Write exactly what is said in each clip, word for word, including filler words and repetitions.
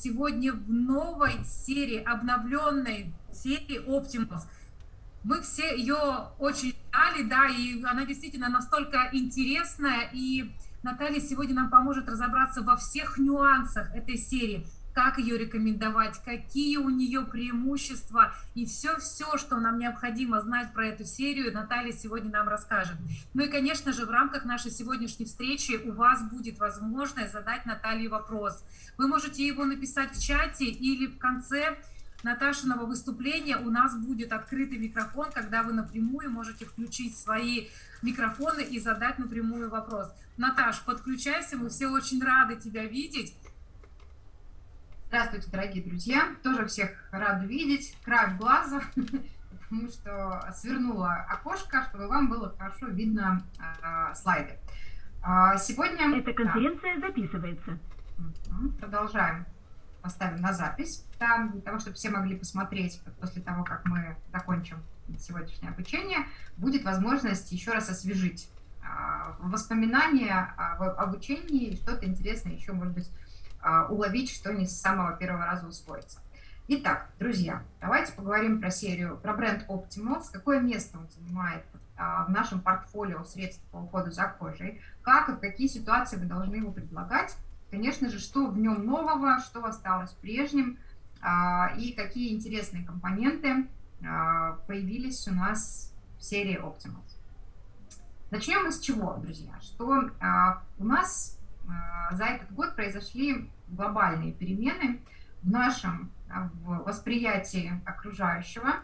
сегодня в новой серии, обновленной серии Optimus. Мы все ее очень ждали, да, и она действительно настолько интересная, и Наталья сегодня нам поможет разобраться во всех нюансах этой серии, как ее рекомендовать, какие у нее преимущества, и все-все, что нам необходимо знать про эту серию, Наталья сегодня нам расскажет. Ну и, конечно же, в рамках нашей сегодняшней встречи у вас будет возможность задать Наталье вопрос. Вы можете его написать в чате или в конце Наташиного выступления у нас будет открытый микрофон, когда вы напрямую можете включить свои микрофоны и задать напрямую вопрос. Наташ, подключайся, мы все очень рады тебя видеть. Здравствуйте, дорогие друзья. Тоже всех рада видеть. Краем глаза, потому что свернула окошко, чтобы вам было хорошо видно э, слайды. А сегодня... Эта конференция да. записывается. Продолжаем. Поставим на запись, там, для того, чтобы все могли посмотреть после того, как мы закончим сегодняшнее обучение, будет возможность еще раз освежить э, воспоминания об обучении, что-то интересное еще, может быть, э, уловить, что не с самого первого раза усвоится. Итак, друзья, давайте поговорим про серию, про бренд Optimus, какое место он занимает э, в нашем портфолио средств по уходу за кожей, как и в какие ситуации вы должны его предлагать. Конечно же, что в нем нового, что осталось прежним, и какие интересные компоненты появились у нас в серии Optimus. Начнем мы с чего, друзья? Что у нас за этот год произошли глобальные перемены в нашем восприятии окружающего,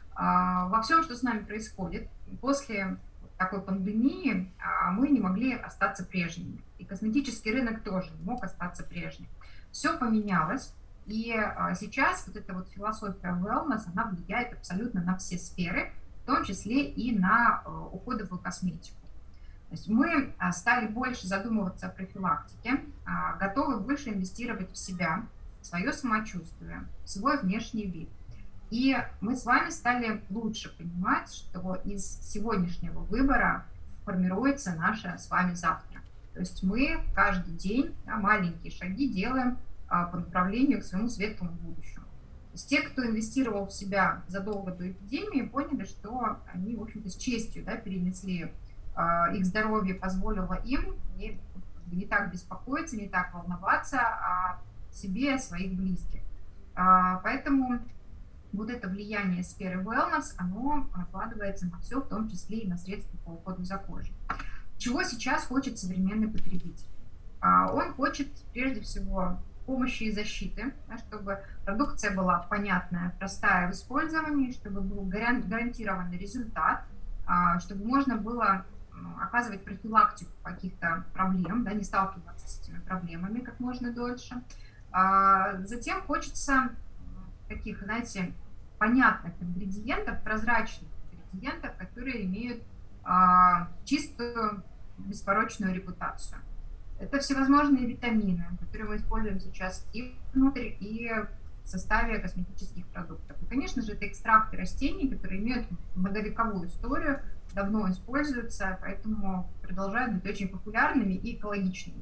во всем, что с нами происходит. После такой пандемии мы не могли остаться прежними. И косметический рынок тоже не мог остаться прежним. Все поменялось, и сейчас вот эта вот философия wellness, она влияет абсолютно на все сферы, в том числе и на уходовую косметику. То есть мы стали больше задумываться о профилактике, готовы больше инвестировать в себя, в свое самочувствие, в свой внешний вид. И мы с вами стали лучше понимать, что из сегодняшнего выбора формируется наше с вами завтра. То есть мы каждый день да, маленькие шаги делаем а, по направлению к своему светлому будущему. То есть те, кто инвестировал в себя задолго до эпидемии, поняли, что они, в общем-то, с честью да, перенесли, а, их здоровье позволило им не, не так беспокоиться, не так волноваться о себе, о своих близких. А, поэтому вот это влияние сферы wellness, оно накладывается на все, в том числе и на средства по уходу за кожей. Чего сейчас хочет современный потребитель? Он хочет, прежде всего, помощи и защиты, да, чтобы продукция была понятная, простая в использовании, чтобы был гарантированный результат, чтобы можно было оказывать профилактику каких-то проблем, да, не сталкиваться с этими проблемами как можно дольше. Затем хочется таких, знаете, понятных ингредиентов, прозрачных ингредиентов, которые имеют а, чистую, беспорочную репутацию. Это всевозможные витамины, которые мы используем сейчас и внутрь, и в составе косметических продуктов. И, конечно же, это экстракты растений, которые имеют многовековую историю, давно используются, поэтому продолжают быть очень популярными и экологичными.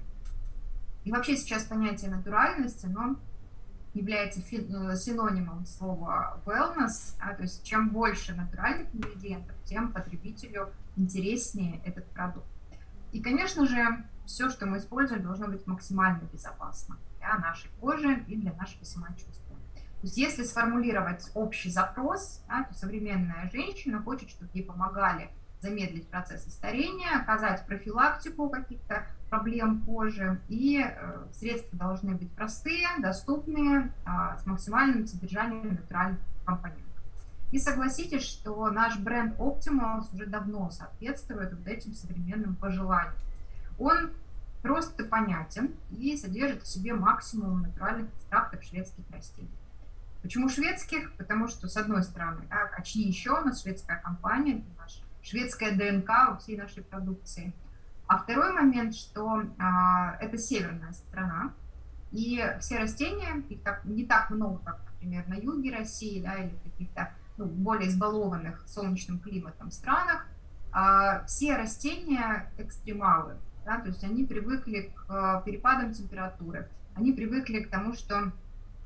И вообще сейчас понятие натуральности, оно является синонимом слова wellness, а, то есть чем больше натуральных ингредиентов, тем потребителю интереснее этот продукт. И, конечно же, все, что мы используем, должно быть максимально безопасно для нашей кожи и для нашего самочувствия. То есть если сформулировать общий запрос, да, то современная женщина хочет, чтобы ей помогали замедлить процессы старения, оказать профилактику каких-то проблем кожи, и э, средства должны быть простые, доступные, э, с максимальным содержанием натуральных компонентов. И согласитесь, что наш бренд Optimus уже давно соответствует вот этим современным пожеланиям. Он просто понятен и содержит в себе максимум натуральных экстрактов шведских растений. Почему шведских? Потому что, с одной стороны, да, а чьи еще у нас шведская компания, наша шведская ДНК во всей нашей продукции. А второй момент, что а, это северная страна, и все растения, их так, не так много, как, например, на юге России, да, или в каких-то ну, более избалованных солнечным климатом странах, а, все растения экстремалы, да, то есть они привыкли к перепадам температуры, они привыкли к тому, что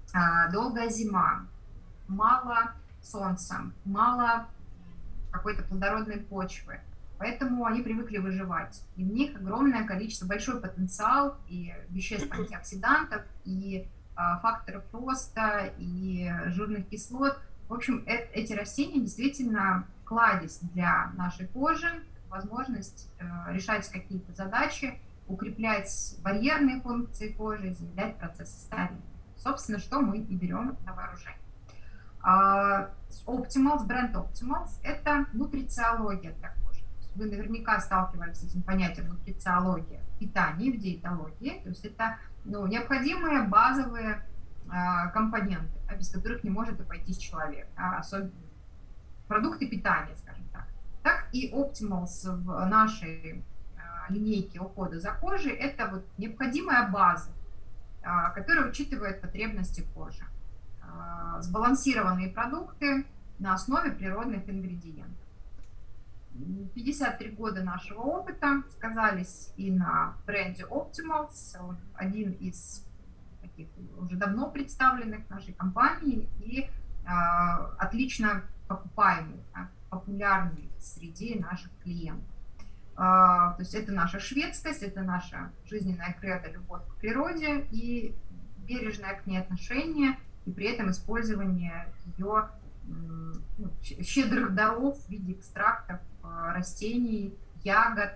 долгая зима, мало солнца, мало какой-то плодородной почвы. Поэтому они привыкли выживать. И в них огромное количество, большой потенциал и веществ антиоксидантов, и а, факторов роста, и жирных кислот. В общем, э эти растения действительно кладезь для нашей кожи, возможность э, решать какие-то задачи, укреплять барьерные функции кожи, замедлять процессы старения. Собственно, что мы и берем на вооружение. Optimals, бренд Optimals – это нутрициология для кожи. Вы наверняка сталкивались с этим понятием нутрициология в питании, в диетологии. То есть это ну, необходимые базовые а, компоненты, а, без которых не может обойтись человек, а, особенно продукты питания, скажем так. Так и Optimals в нашей а, линейке ухода за кожей – это вот необходимая база, а, которая учитывает потребности кожи. Сбалансированные продукты на основе природных ингредиентов. пятьдесят три года нашего опыта сказались и на бренде Optimals, один из таких уже давно представленных в нашей компании и э, отлично покупаемый, да, популярный среди наших клиентов. Э, то есть это наша шведскость, это наша жизненная кредо, любовь к природе и бережное к ней отношение, и при этом использование ее ну, щедрых даров в виде экстрактов растений, ягод,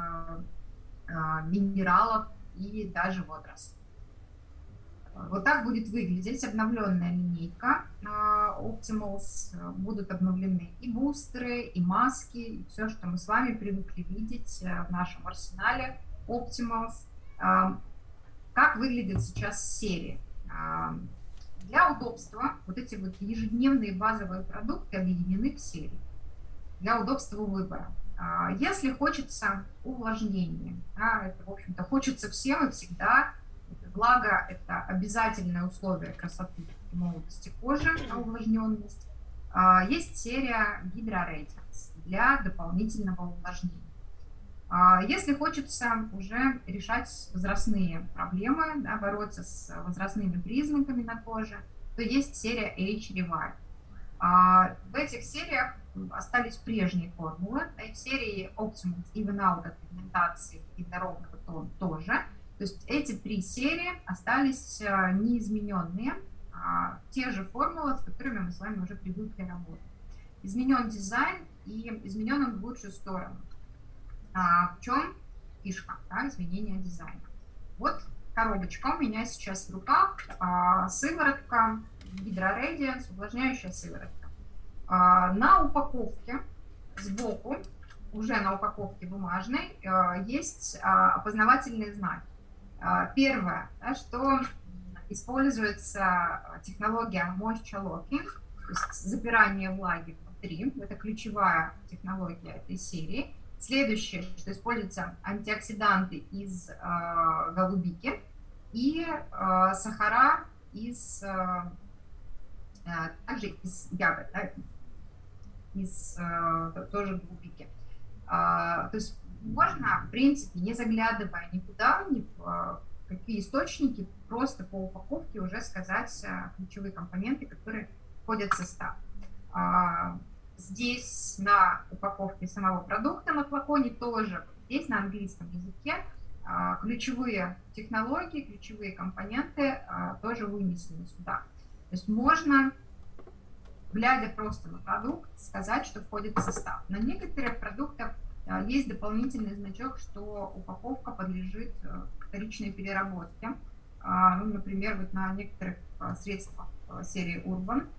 минералов и даже водорослей. Вот так будет выглядеть обновленная линейка Optimals. Будут обновлены и бустеры, и маски, и все, что мы с вами привыкли видеть в нашем арсенале Optimals. Как выглядит сейчас серия? Для удобства вот эти вот ежедневные базовые продукты объединены в серии. Для удобства выбора. Если хочется увлажнения, да, это, в общем-то, хочется всем и всегда, благо это обязательное условие красоты и молодости кожи на увлажненность, есть серия Hydra Radiance для дополнительного увлажнения. Если хочется уже решать возрастные проблемы, да, бороться с возрастными признаками на коже, то есть серия Age Revive. В этих сериях остались прежние формулы. В серии Optimals Even Out от пигментации и до ровного тона тоже. То есть эти три серии остались неизмененные, те же формулы, с которыми мы с вами уже привыкли работать. Изменен дизайн и изменен он в лучшую сторону. А в чем фишка, да, изменения дизайна? Вот коробочка у меня сейчас в руках, а, сыворотка Hydra Radiance, увлажняющая сыворотка. А, на упаковке сбоку, уже на упаковке бумажной, а, есть а, опознавательные знаки. А, первое, да, что используется технология Moisture Locking, то есть запирание влаги внутри, это ключевая технология этой серии. Следующее, что используются антиоксиданты из э, голубики и э, сахара из, э, также из ягод, да, из э, тоже голубики. А, то есть можно, в принципе, не заглядывая никуда, ни в какие источники, просто по упаковке уже сказать э, ключевые компоненты, которые входят в состав. А, Здесь на упаковке самого продукта на флаконе тоже, здесь на английском языке, ключевые технологии, ключевые компоненты тоже вынесены сюда. То есть можно, глядя просто на продукт, сказать, что входит в состав. На некоторых продуктах есть дополнительный значок, что упаковка подлежит вторичной переработке. Ну, например, вот на некоторых средствах серии Urban.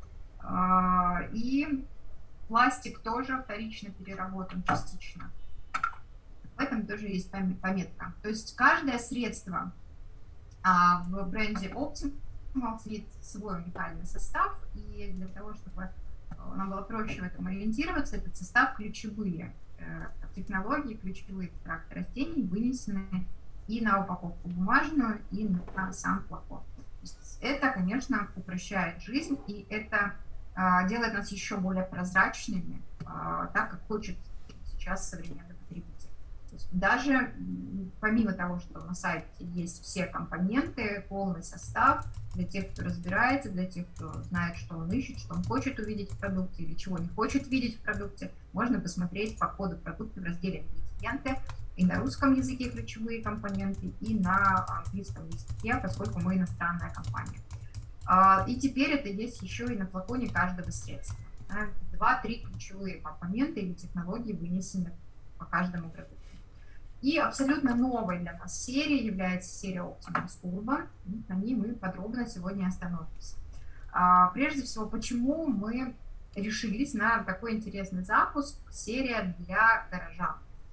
И пластик тоже вторично переработан частично. В этом тоже есть пометка. То есть каждое средство а, в бренде Optimals имеет свой уникальный состав, и для того, чтобы нам было проще в этом ориентироваться, этот состав ключевые э, технологии, ключевые экстракты растений вынесены и на упаковку бумажную, и на сам флакон. Это, конечно, упрощает жизнь, и это делает нас еще более прозрачными, так как хочет сейчас современный потребитель. То есть даже помимо того, что на сайте есть все компоненты, полный состав, для тех, кто разбирается, для тех, кто знает, что он ищет, что он хочет увидеть в продукте или чего не хочет видеть в продукте, можно посмотреть по коду продукта в разделе «Ингредиенты» и на русском языке ключевые компоненты, и на английском языке, поскольку мы иностранная компания. И теперь это есть еще и на флаконе каждого средства. Два-три ключевые компоненты или технологии вынесены по каждому продукту. И абсолютно новой для нас серией является серия Optimus Urban. На ней мы подробно сегодня остановимся. Прежде всего, почему мы решились на такой интересный запуск, серия для горожан?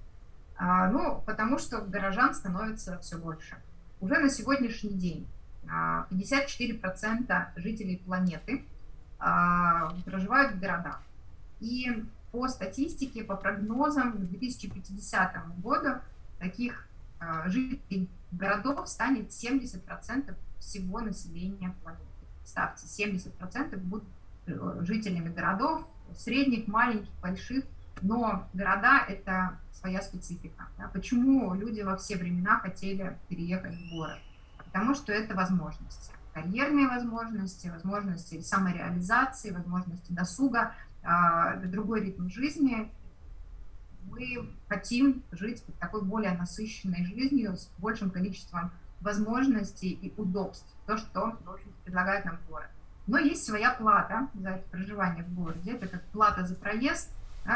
Ну, потому что горожан становится все больше. Уже на сегодняшний день пятьдесят четыре процента жителей планеты проживают в городах. И по статистике, по прогнозам, к две тысячи пятидесятому году таких жителей городов станет семьдесят процентов всего населения планеты. Представьте, семьдесят процентов будут жителями городов, средних, маленьких, больших, но города – это своя специфика. Да? Почему люди во все времена хотели переехать в город? Потому что это возможности, карьерные возможности, возможности самореализации, возможности досуга, другой ритм жизни. Мы хотим жить такой более насыщенной жизнью с большим количеством возможностей и удобств, то, что, в общем, предлагает нам город. Но есть своя плата за это проживание в городе. Это как плата за проезд.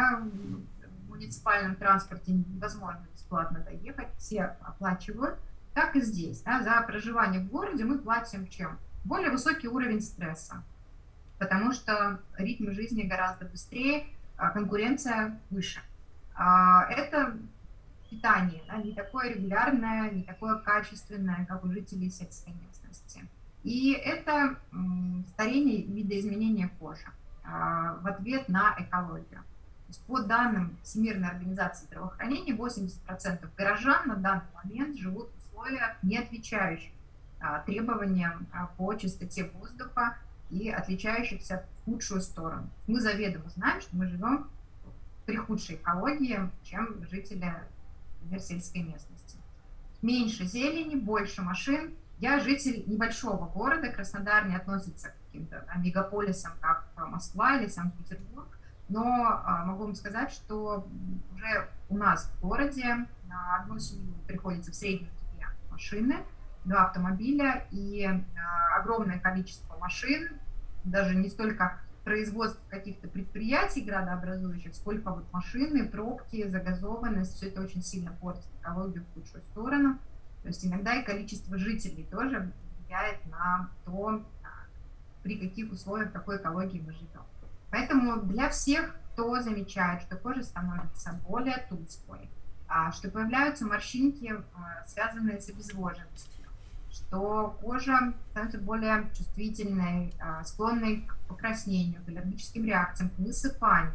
В муниципальном транспорте невозможно бесплатно доехать, все оплачивают. Так и здесь. Да, за проживание в городе мы платим чем? Более высокий уровень стресса, потому что ритм жизни гораздо быстрее, конкуренция выше. Это питание, да, не такое регулярное, не такое качественное, как у жителей сельской местности. И это старение, видоизменения кожи в ответ на экологию. По данным Всемирной организации здравоохранения, восемьдесят процентов горожан на данный момент живут в условиях, не отвечающих требованиям по чистоте воздуха и отличающихся в худшую сторону. Мы заведомо знаем, что мы живем при худшей экологии, чем жители, например, сельской местности. Меньше зелени, больше машин. Я житель небольшого города, Краснодар не относится к каким-то мегаполисам, как Москва или Санкт-Петербург, но а, могу вам сказать, что уже у нас в городе на одну семью приходится в среднем две машины, два автомобиля и а, огромное количество машин, даже не столько производство каких-то предприятий градообразующих, сколько вот машины, пробки, загазованность, все это очень сильно портит экологию в худшую сторону. То есть иногда и количество жителей тоже влияет на то, при каких условиях, какой экологии мы живем. Поэтому для всех, кто замечает, что кожа становится более тусклой, что появляются морщинки, связанные с обезвоженностью, что кожа становится более чувствительной, склонной к покраснению, к аллергическим реакциям, к высыпанию.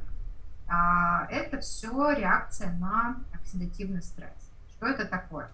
Это все реакция на оксидативный стресс. Что это такое?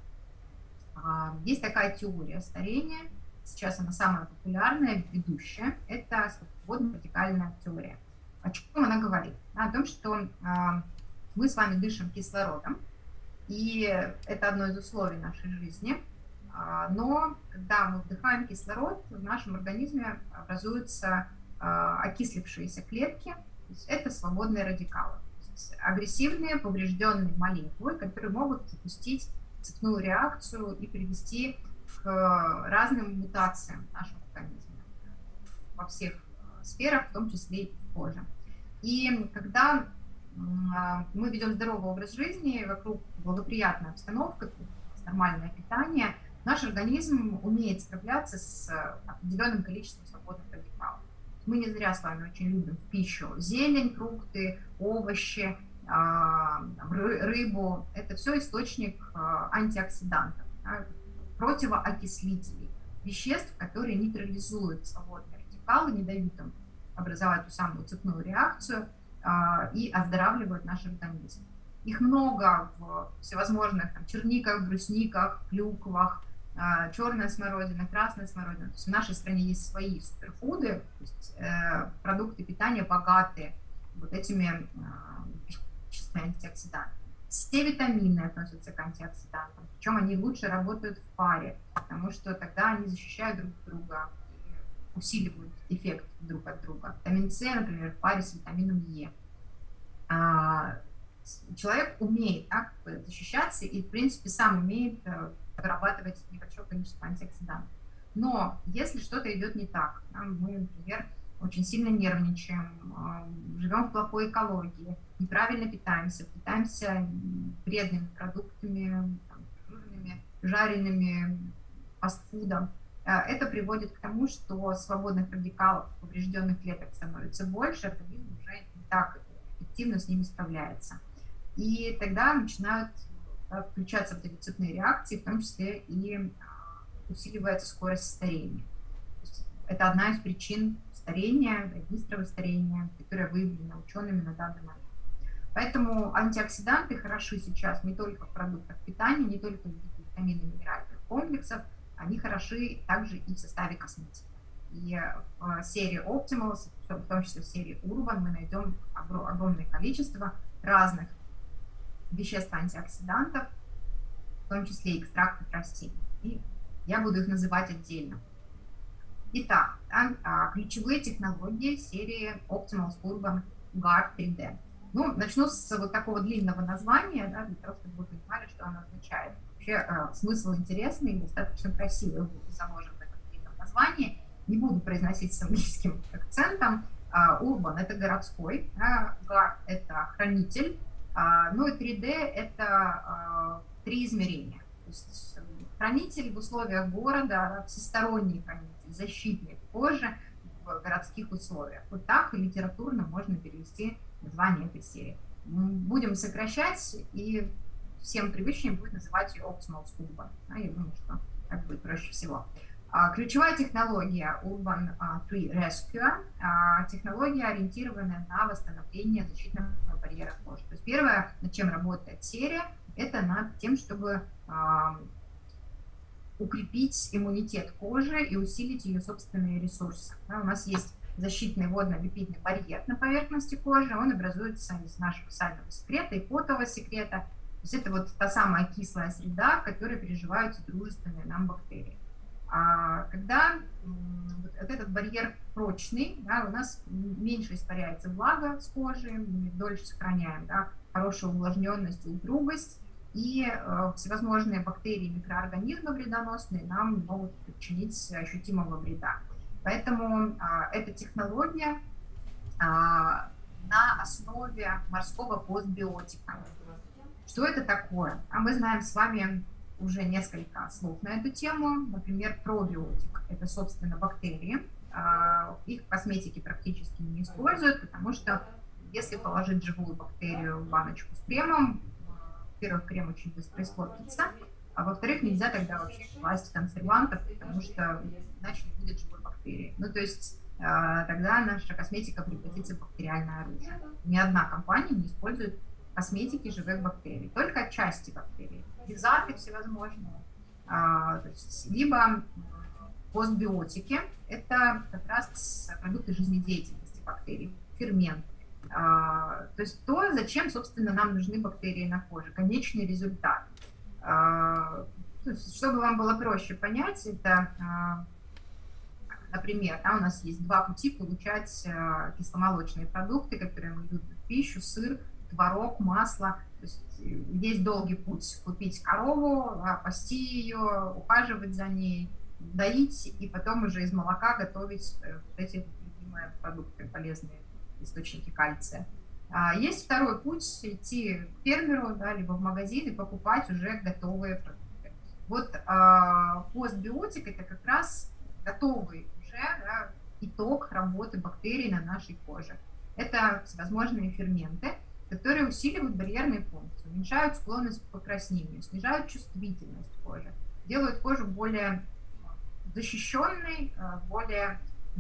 Есть такая теория старения, сейчас она самая популярная, ведущая, это свободно-радикальная теория. О чем она говорит? О том, что мы с вами дышим кислородом, и это одно из условий нашей жизни. Но когда мы вдыхаем кислород, в нашем организме образуются окислившиеся клетки, то есть это свободные радикалы, то есть агрессивные, поврежденные молекулы, которые могут запустить цепную реакцию и привести к разным мутациям в нашем организме во всех сферах, в том числе и в коже. И когда мы ведем здоровый образ жизни, вокруг благоприятная обстановка, нормальное питание, наш организм умеет справляться с определенным количеством свободных радикалов. Мы не зря с вами очень любим в пищу зелень, фрукты, овощи, рыбу. Это все источник антиоксидантов, противоокислителей, веществ, которые нейтрализуют свободные радикалы, не дают им образовать ту самую цепную реакцию и оздоравливают наш организм. Их много в всевозможных там, черниках, брусниках, клюквах, черная смородина, красная смородина. То есть в нашей стране есть свои суперфуды, то есть, э, продукты питания богатые вот этими э, антиоксидантами. Все витамины относятся к антиоксидантам, причем они лучше работают в паре, потому что тогда они защищают друг друга и усиливают эффект друг от друга. Витамин С, например, в паре с витамином Е. А, человек умеет так защищаться и, в принципе, сам умеет вырабатывать небольшое количество антиоксидантов. Но если что-то идет не так, мы, например, очень сильно нервничаем, живем в плохой экологии, неправильно питаемся, питаемся вредными продуктами, там, жирными, жареными, фастфудом, это приводит к тому, что свободных радикалов, поврежденных клеток становится больше, организм уже не так эффективно с ними справляется. И тогда начинают включаться вот эти цепные реакции, в том числе и усиливается скорость старения. Это одна из причин старения, быстрого старения, которая выявлена учеными на данный момент. Поэтому антиоксиданты хороши сейчас не только в продуктах питания, не только в виде витаминов и минеральных комплексов, они хороши также и в составе косметики. И в серии Optimals, в том числе в серии Urban, мы найдем огромное количество разных веществ антиоксидантов, в том числе и экстрактов растений. И я буду их называть отдельно. Итак, ключевые технологии серии Optimals Urban Guard три дэ. Ну, начну с вот такого длинного названия, да, для того, чтобы вы понимали, что оно означает. Вообще э, смысл интересный, достаточно красивый заложен в этом длинном названии. Не буду произносить с английским акцентом. Uh, Urban – это городской, uh, Guard – это хранитель, uh, ну и три дэ – это uh, три измерения. То есть хранитель в условиях города, всесторонний хранитель, защитник кожи в городских условиях. Вот так литературно можно перевести название этой серии. Будем сокращать, и всем привычнее будет называть ее Optimals Urban. А я думаю, что так будет проще всего. А, ключевая технология Urban три Rescue, а, технология, ориентированная на восстановление защитного барьера кожи. То есть первое, над чем работает серия, это над тем, чтобы а, укрепить иммунитет кожи и усилить ее собственные ресурсы. Да, у нас есть защитный водно-липидный барьер на поверхности кожи, он образуется из нашего сального секрета и потового секрета. То есть это вот та самая кислая среда, в которой переживаются дружественные нам бактерии. А когда вот этот барьер прочный, да, у нас меньше испаряется влага с кожи, мы дольше сохраняем, да, хорошую увлажненность и упругость, и э, всевозможные бактерии и микроорганизмы вредоносные нам не могут причинить ощутимого вреда. Поэтому а, эта технология а, на основе морского постбиотика. Что это такое? А мы знаем с вами уже несколько слов на эту тему. Например, пробиотик – это, собственно, бактерии. А, их в косметике практически не используют, потому что если положить живую бактерию в баночку с кремом, во-первых, крем очень быстро испортится, а во-вторых, нельзя тогда вообще класть консервантов, потому что иначе не будет живой бактерии. Ну, то есть э, тогда наша косметика превратится в бактериальное оружие. Ни одна компания не использует косметики живых бактерий, только части бактерий, физаты всевозможные. А, то есть, либо постбиотики, это как раз продукты жизнедеятельности бактерий, ферменты. А, то есть то, зачем, собственно, нам нужны бактерии на коже, конечный результат. Uh, чтобы вам было проще понять, это, uh, например, да, у нас есть два пути получать uh, кисломолочные продукты, которые мы любим в пищу: сыр, творог, масло. То есть есть долгий путь: купить корову, пасти ее, ухаживать за ней, доить и потом уже из молока готовить uh, вот эти любимые продукты, полезные источники кальция. Есть второй путь – идти к фермеру, да, либо в магазин и покупать уже готовые продукты. Вот а, постбиотик – это как раз готовый уже, да, итог работы бактерий на нашей коже. Это всевозможные ферменты, которые усиливают барьерные функции, уменьшают склонность к покраснению, снижают чувствительность кожи, делают кожу более защищенной, более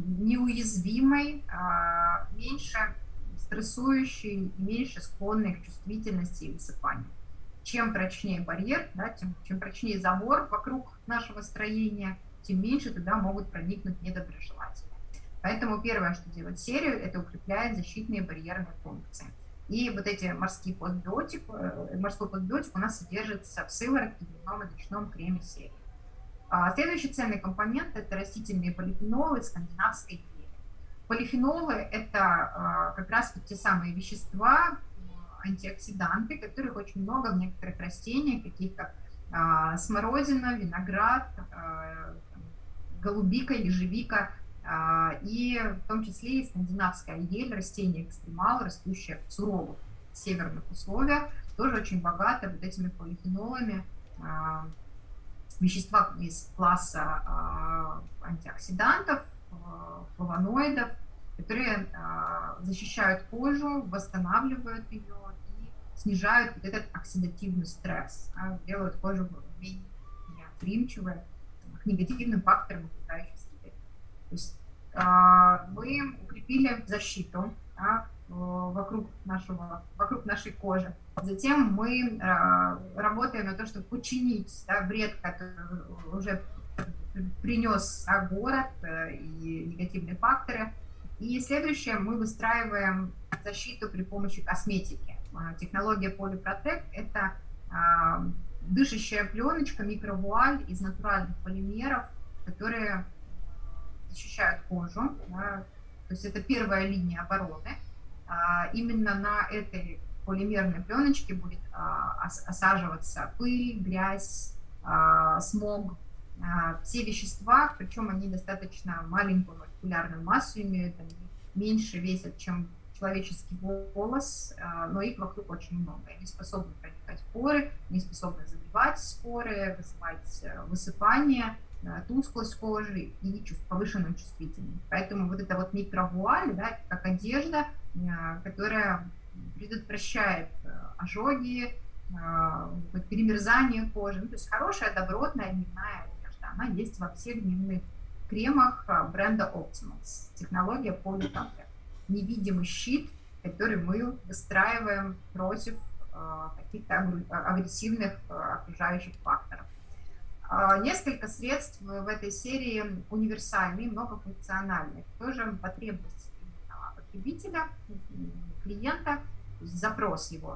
неуязвимой, меньше стрессующий, меньше склонный к чувствительности и высыпанию. Чем прочнее барьер, да, тем, чем прочнее забор вокруг нашего строения, тем меньше туда могут проникнуть недоброжелатели. Поэтому первое, что делает серия, это укрепляет защитные барьерные функции. И вот эти морские постбиотик, морской постбиотик у нас содержится в сыворотке, дневном и ночном креме серии. А следующий ценный компонент – это растительные полифенолы скандинавской ели. Полифенолы – это а, как раз вот те самые вещества, антиоксиданты, которых очень много в некоторых растениях, таких как а, смородина, виноград, а, голубика, ежевика, а, и в том числе и скандинавская ель, растение экстремал, растущее в суровых северных условиях, тоже очень богато вот этими полифенолами, а, вещества из класса а, антиоксидантов, а, флавоноидов, которые а, защищают кожу, восстанавливают ее и снижают вот этот оксидативный стресс, а, делают кожу менее восприимчивой к негативным факторам, окружающей среды. То есть а, мы укрепили защиту, да, вокруг, нашего, вокруг нашей кожи. Затем мы а, работаем на то, чтобы починить, да, вред, который уже принес, да, город и негативные факторы. И следующее, мы выстраиваем защиту при помощи косметики. Технология Polyprotect – это а, дышащая пленочка, микровуаль из натуральных полимеров, которые защищают кожу. Да, то есть это первая линия обороны. А, именно на этой полимерной пленочке будет а, осаживаться пыль, грязь, а, смог, а, все вещества, причем они достаточно маленькую молекулярную массу имеют, они меньше весят, чем человеческий волос, а, но их вокруг очень много. Они способны проникать в поры, они способны забивать споры, вызывать высыпание, тусклость кожи и повышенную чувствительность. Поэтому вот эта вот микровуаль, да, как одежда, которая предотвращает ожоги, перемерзание кожи. Ну, то есть хорошая, добротная дневная одежда. Она есть во всех дневных кремах бренда Optimals. Технология Polyprotect. Невидимый щит, который мы выстраиваем против каких-то агрессивных окружающих факторов. Несколько средств в этой серии универсальные, многофункциональные. Тоже потребность потребителя, клиента, запрос его.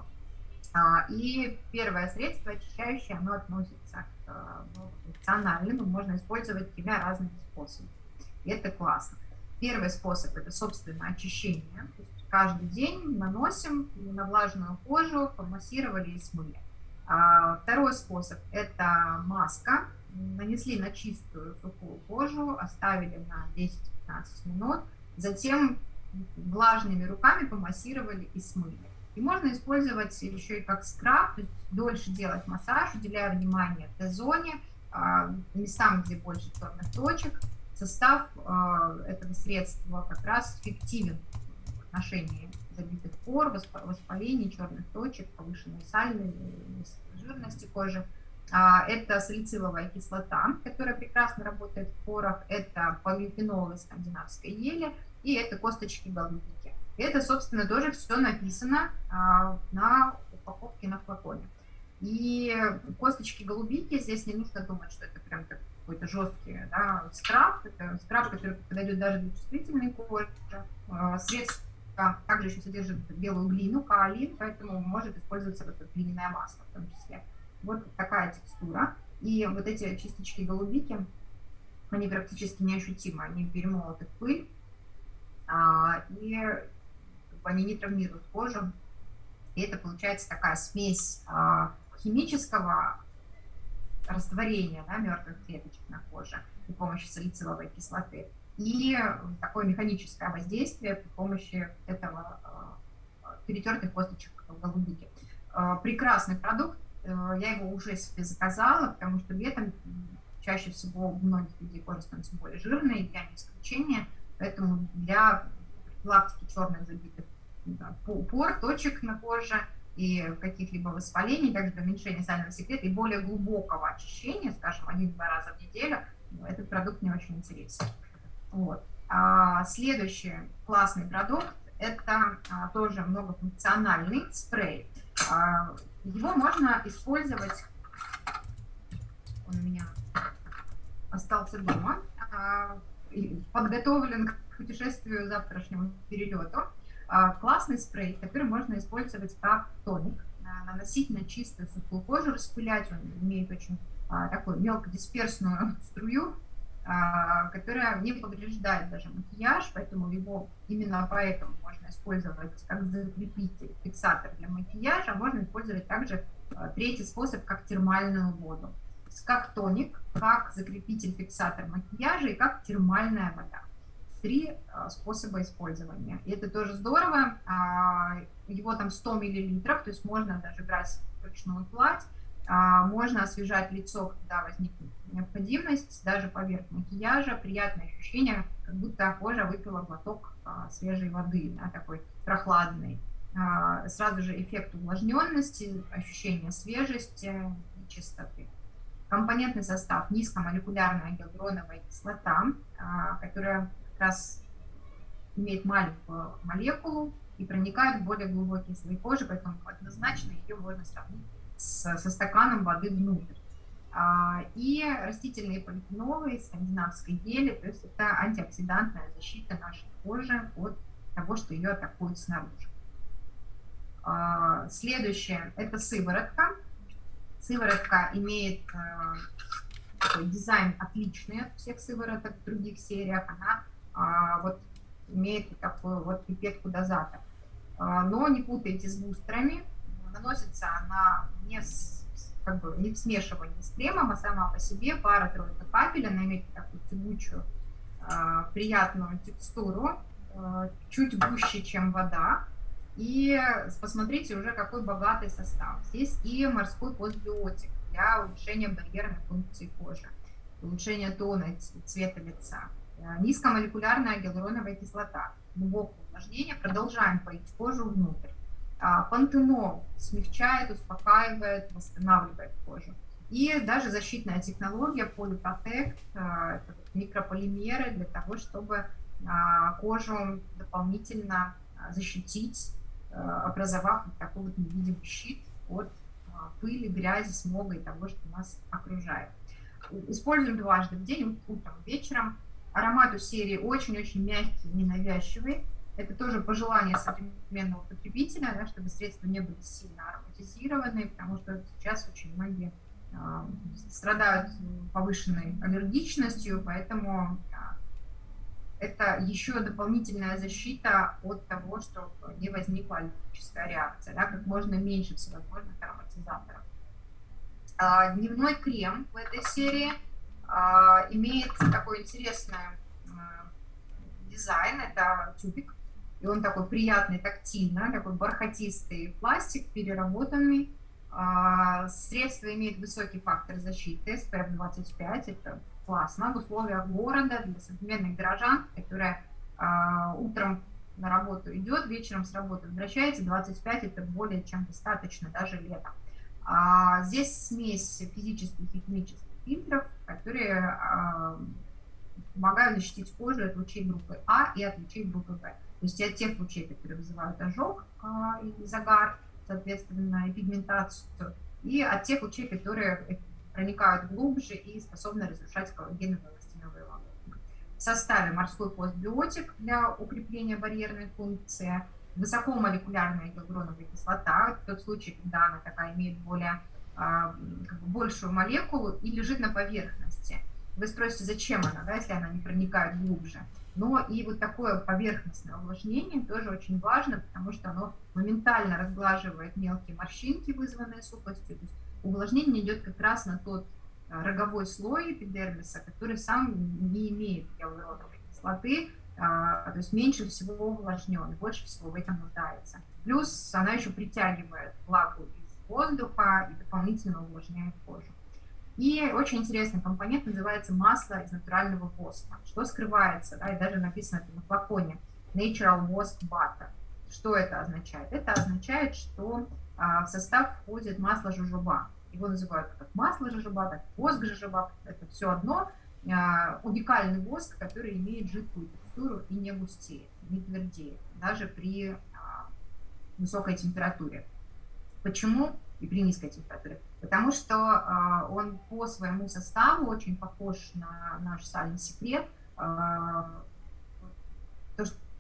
И первое средство очищающее, оно относится к многофункциональным, можно использовать тремя разными способами. И это классно. Первый способ – это, собственно, очищение. То есть каждый день наносим на влажную кожу, помассировали и смыли. Второй способ – это маска. Нанесли на чистую сухую кожу, оставили на десять-пятнадцать минут, затем влажными руками помассировали и смыли. И можно использовать еще и как скраб, то есть дольше делать массаж, уделяя внимание Т-зоне, местам, где больше черных точек. Состав этого средства как раз эффективен в отношении забитых пор, воспалений, черных точек, повышенной сальной жирности кожи. Это салициловая кислота, которая прекрасно работает в порах, это полифенолы скандинавской ели и это косточки голубики. Это, собственно, тоже все написано на упаковке, на флаконе. И косточки голубики, здесь не нужно думать, что это прям какой-то жесткий, да, скраб, это скраб, который подойдет даже для чувствительной кожи. Средство также еще содержит белую глину, каолин, поэтому может использоваться вот эта глиняная маска в том числе. Вот такая текстура. И вот эти частички голубики, они практически неощутимы, они перемолоты в пыль, а, и они не травмируют кожу. И это получается такая смесь а, химического растворения, да, мертвых клеточек на коже при помощи салициловой кислоты и такое механическое воздействие при помощи этого а, перетертых косточек голубики. А, прекрасный продукт. Я его уже себе заказала, потому что летом чаще всего у многих людей кожа становится более жирной, я не исключение, поэтому для профилактики черных забитых, да, пор, точек на коже и каких-либо воспалений, также для уменьшения сального секрета и более глубокого очищения, скажем, один-два раза в неделю, этот продукт мне очень интересен. Вот. А следующий классный продукт – это а, тоже многофункциональный спрей. А, его можно использовать, он у меня остался дома, а, подготовлен к путешествию завтрашнему перелету. Классный спрей, который можно использовать как тоник, наносить на чистую сухую кожу, распылять. Он имеет очень такую мелкодисперсную струю, которая не повреждает даже макияж, поэтому его именно поэтому можно использовать как закрепитель, фиксатор для макияжа. Можно использовать также третий способ, как термальную воду, как тоник, как закрепитель, фиксатор макияжа и как термальная вода. Три способа использования. И это тоже здорово. Его там сто миллилитров, то есть можно даже брать вручную гладь. Можно освежать лицо, когда возникнет необходимость, даже поверх макияжа. Приятное ощущение, как будто кожа выпила глоток свежей воды, да, такой прохладной. Сразу же эффект увлажненности, ощущение свежести и чистоты. Компонентный состав: низкомолекулярная гиалуроновая кислота, которая как раз имеет маленькую молекулу и проникает в более глубокие слои кожи, поэтому однозначно ее можно сравнить с, со стаканом воды внутрь. И растительные полифенолы, скандинавской гели, то есть это антиоксидантная защита нашей кожи от того, что ее атакует снаружи. Следующее – это сыворотка. Сыворотка имеет такой дизайн отличный от всех сывороток в других сериях. Она вот имеет такую вот пипетку-дозатор. Но не путайте с бустерами. Наносится она не, с, как бы, не в смешивании с кремом, а сама по себе пара-тройка капель. Она имеет такую тягучую, приятную текстуру, чуть гуще, чем вода. И посмотрите уже, какой богатый состав. Здесь и морской постбиотик для улучшения барьерной функции кожи, улучшения тона, цвета лица. Низкомолекулярная гиалуроновая кислота, глубокое увлажнение, продолжаем поить кожу внутрь. Пантенол смягчает, успокаивает, восстанавливает кожу. И даже защитная технология Polyprotect, это микрополимеры для того, чтобы кожу дополнительно защитить, образовав вот такой вот невидимый щит от пыли, грязи, смога и того, что нас окружает. Используем дважды в день, утром и вечером. Аромат у серии очень-очень мягкий, ненавязчивый. Это тоже пожелание современного потребителя, да, чтобы средства не были сильно ароматизированы, потому что сейчас очень многие э, страдают повышенной аллергичностью, поэтому э, это еще дополнительная защита от того, чтобы не возникла аллергическая реакция, да, как можно меньше всевозможных ароматизаторов. Э, дневной крем в этой серии э, имеет такой интересный э, дизайн, это тюбик. И он такой приятный, тактильно, такой бархатистый пластик, переработанный. Средство имеет высокий фактор защиты, эс пэ эф двадцать пять. Это классно в условиях города для современных горожан, которая утром на работу идет, вечером с работы возвращается. двадцать пять это более чем достаточно, даже летом. Здесь смесь физических и химических фильтров, которые помогают защитить кожу от лучей группы А и от лучей группы В. То есть от тех лучей, которые вызывают ожог а, и загар, соответственно, и пигментацию, и от тех лучей, которые проникают глубже и способны разрушать коллагеновые эластиновые волокна. В составе морской постбиотик для укрепления барьерной функции, высокомолекулярная гиалуроновая кислота, это тот случай, когда она такая имеет более, а, как бы большую молекулу и лежит на поверхности. Вы спросите, зачем она, да, если она не проникает глубже. Но и вот такое поверхностное увлажнение тоже очень важно, потому что оно моментально разглаживает мелкие морщинки, вызванные сухостью. То есть увлажнение идет как раз на тот роговой слой эпидермиса, который сам не имеет гиалуроновой кислоты, то есть меньше всего увлажнен, больше всего в этом нуждается. Плюс она еще притягивает влагу из воздуха и дополнительно увлажняет кожу. И очень интересный компонент называется масло из натурального воска. Что скрывается, да, и даже написано это на флаконе Natural Wosk Butter. Что это означает? Это означает, что а, в состав входит масло жожоба. Его называют как масло жожоба, так воск жожоба. Это все одно. А, уникальный воск, который имеет жидкую текстуру и не густеет, не твердеет, даже при а, высокой температуре. Почему? И при низкой температуре. Потому что э, он по своему составу очень похож на наш сальный секрет. Э, то, что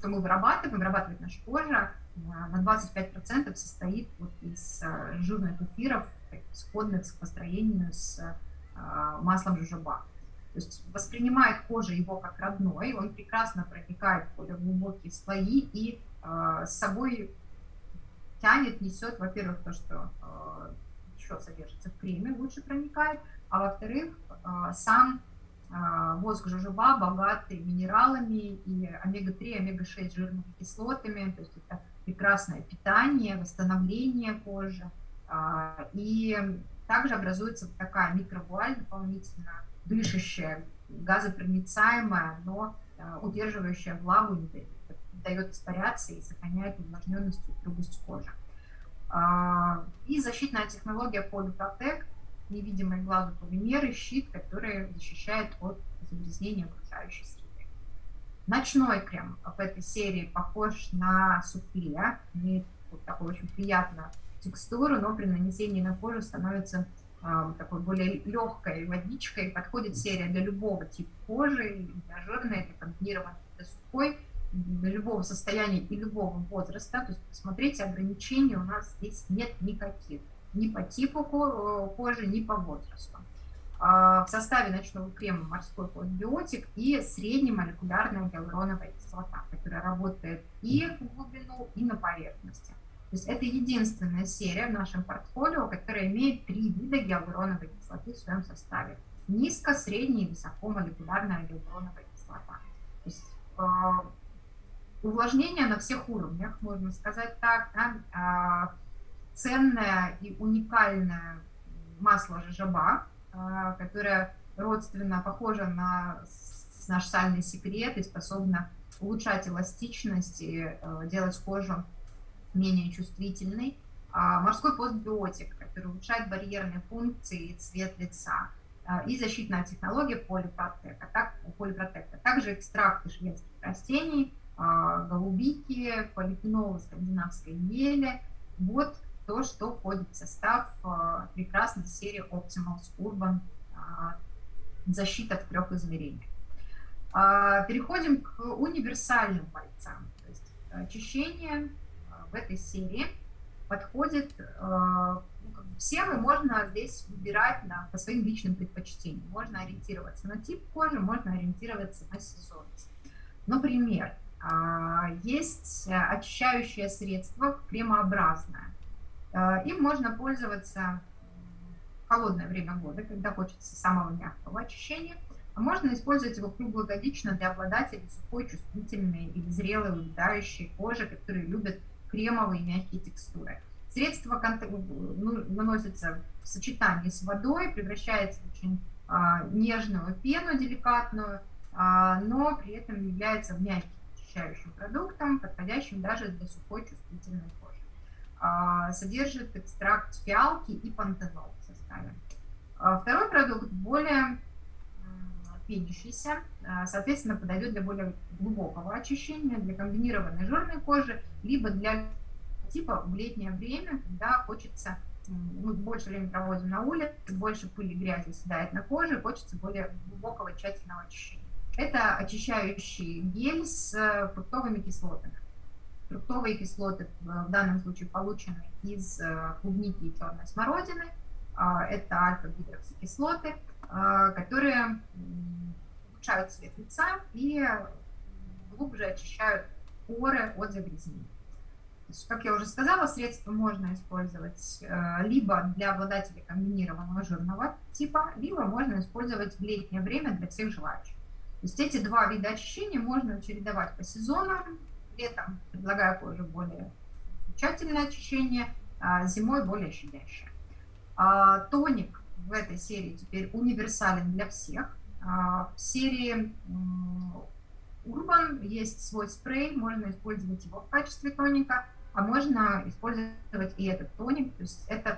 что мы вырабатываем, вырабатывает наша кожа, на двадцать пять процентов состоит вот из жирных эфиров, сходных по строению с маслом жожоба. То есть воспринимает кожа его как родной, он прекрасно проникает в более глубокие слои и с собой тянет, несет, во-первых, то, что еще содержится в креме, лучше проникает, а во-вторых, сам воск жожоба богатый минералами и омега три, омега шесть жирными кислотами, то есть это прекрасное питание, восстановление кожи. И также образуется такая микровуаль дополнительно дышащая, газопроницаемая, но удерживающая влагу, не дает испаряться и сохраняет увлажненность и упругость кожи. И защитная технология Polyprotect, невидимые глазу полимеры, щит, который защищает от загрязнения окружающей среды. Ночной крем в этой серии похож на суфле, имеет вот такую очень приятную текстуру, но при нанесении на кожу становится э, такой более легкой водичкой. Подходит серия для любого типа кожи, для жирной, для комбинированной, для сухой, для любого состояния и любого возраста. То есть, посмотрите, ограничений у нас здесь нет никаких. Ни по типу кожи, ни по возрасту. В составе ночного крема морской постбиотик и среднемолекулярная гиалуроновая кислота, которая работает и в глубину, и на поверхности. То есть это единственная серия в нашем портфолио, которая имеет три вида гиалуроновой кислоты в своем составе. Низко-, средне- и высокомолекулярная гиалуроновая кислота. То есть, э, увлажнение на всех уровнях, можно сказать так, да, э, ценное и уникальное масло жожоба, которое родственно похоже на наш сальный секрет и способно улучшать эластичность и делать кожу менее чувствительной. Морской постбиотик, который улучшает барьерные функции и цвет лица. И защитная технология Polyprotect, а также экстракты шведских растений, голубики, полифенолы скандинавской ели. Вот то, что входит в состав э, прекрасной серии Optimals Urban э, защита в трех измерениях. Э, переходим к универсальным пальцам. То есть очищение э, в этой серии подходит э, всем, и можно здесь выбирать на, по своим личным предпочтениям. Можно ориентироваться на тип кожи, можно ориентироваться на сезонность. Например, э, есть очищающее средство кремообразное. Им можно пользоваться в холодное время года, когда хочется самого мягкого очищения. А можно использовать его круглогодично для обладателей сухой, чувствительной или зрелой, увядающей кожи, которые любят кремовые мягкие текстуры. Средство наносится в сочетании с водой, превращается в очень а, нежную пену, деликатную, а, но при этом является мягким очищающим продуктом, подходящим даже для сухой, чувствительной кожи. Содержит экстракт фиалки и пантенол в составе. Второй продукт более пенящийся, соответственно, подойдет для более глубокого очищения, для комбинированной жирной кожи, либо для типа в летнее время, когда хочется, мы больше времени проводим на улице, больше пыли и грязи седает на коже, хочется более глубокого тщательного очищения. Это очищающий гель с фруктовыми кислотами. Фруктовые кислоты в данном случае получены из клубники и черной смородины. Это альфа-гидроксикислоты, которые улучшают цвет лица и глубже очищают поры от загрязнений. Как я уже сказала, средство можно использовать либо для обладателей комбинированного жирного типа, либо можно использовать в летнее время для всех желающих. То есть эти два вида очищения можно чередовать по сезонам. Летом предлагаю коже более тщательное очищение, а зимой более щадящее. А, тоник в этой серии теперь универсален для всех. А, в серии Urban есть свой спрей, можно использовать его в качестве тоника, а можно использовать и этот тоник. То есть это